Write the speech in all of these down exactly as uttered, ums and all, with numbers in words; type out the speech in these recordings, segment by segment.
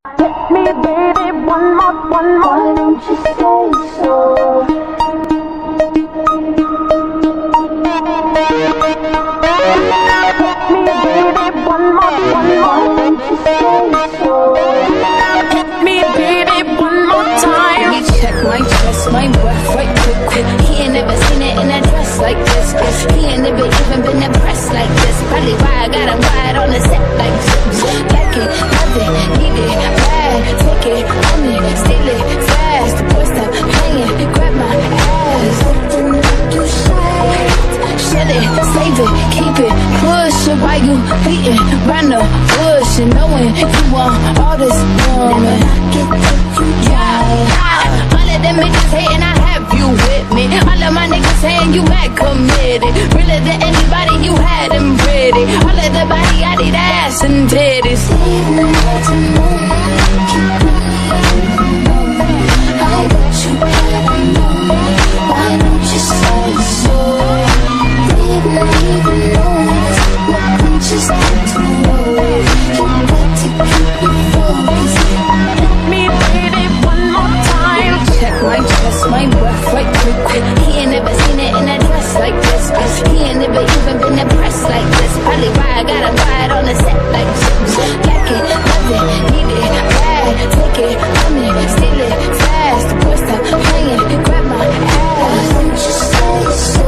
Take me, baby, one more, one more. Why don't you say so? Take me, baby, one more, one more. Why don't you say so? Take me, baby, one more time. Let me check my chest, my breath right quick, quick. He ain't never seen it in a dress like this. He ain't never even been impressed like this. Probably why I got him right on the set like this. Like it, love it, need it, bad. Take it, own it, steal it, fast. The boy stop playing, grab my ass. You say, shut it, save it, keep it, push it. Why you beating round the bush and knowing you want all this woman? Get you yeah. All of them niggas hating, I have you with me. All of my niggas saying you mad committed. Realer than anybody, you had them ready. All of the body, I need ass and titties. I want you better know. Why don't you say so? Didn't even notice what we just had to know. You got to keep it focused. Take me, baby, one more time. Check my chest, my breath right quick, quick. He ain't never seen it in a dress like this. He ain't never even been impressed like this. Probably why I got him right on the set like this. Like it, love it, need it, bad. Take it, own it, steal it, fast. The boy stop playing, grab my ass. Why don't you say so?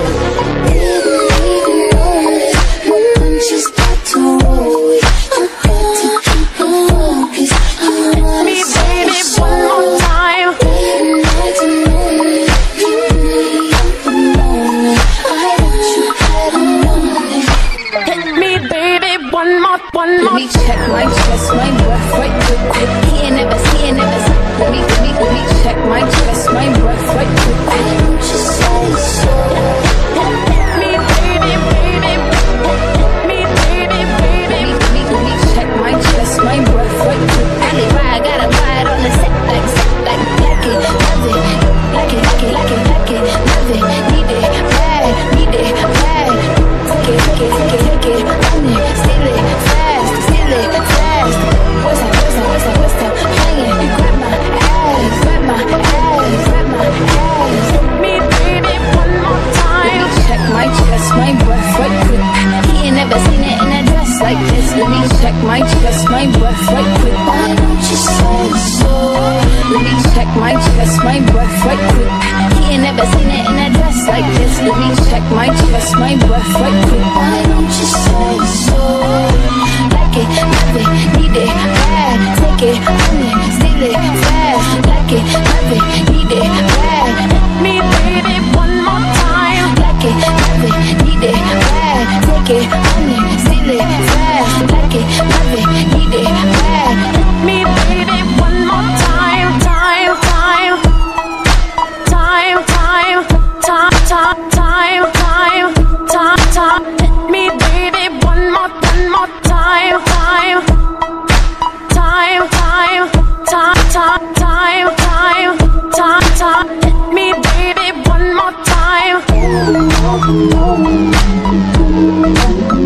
Didn't even notice what punches got to roll. You got to keep it focused. You wanna Me, say baby, so. one more time. Didn't have to know it. You really never known it. I want you better know it. Take me, baby, one more, one Let more. me check my chest, my breath right quick, quick. He ain't never, he ain't never seen. Let me, let me, let me check my chest, my breath right quick, quick. Why don't you say so? Take me, baby, baby. Take me, baby, baby. Let me, let me check my chest, my breath right quick. Probably why I got him right on the set like, set like, like it, love it, like it, like it, like it, like it, love it, need it, bad, need it, bad. Take it, take it, take it, take it, own it, steal it, fast, steal it, fast. What's that, what's that, what's that, what's that? Playing, grab my ass, grab my ass, grab my ass. Take me, baby, one more time. Check my chest, my breath right quick. He ain't never seen it in a dress like this. Let me check my chest, my breath right quick. Why don't you say so? Let me check my chest, my breath right quick. He ain't never seen it in a dress like this. Let me check my chest, my breath right quick. Why don't you say so? Like it, love it, need it, bad. Take it, own it, steal it, fast. Like it, love it, need it, bad. Take me, baby, one more time. Like it, love it, need it, bad. Take it, own it, steal it, fast. Like it, love it, need it, bad. Take me, baby, one more time. Time, time. Time, time. Time, time, time, time. Time, time. Take me, baby, one more, one more time. Time. Time, time. Time, time, time, time. Time, time. Take me, baby, one more time.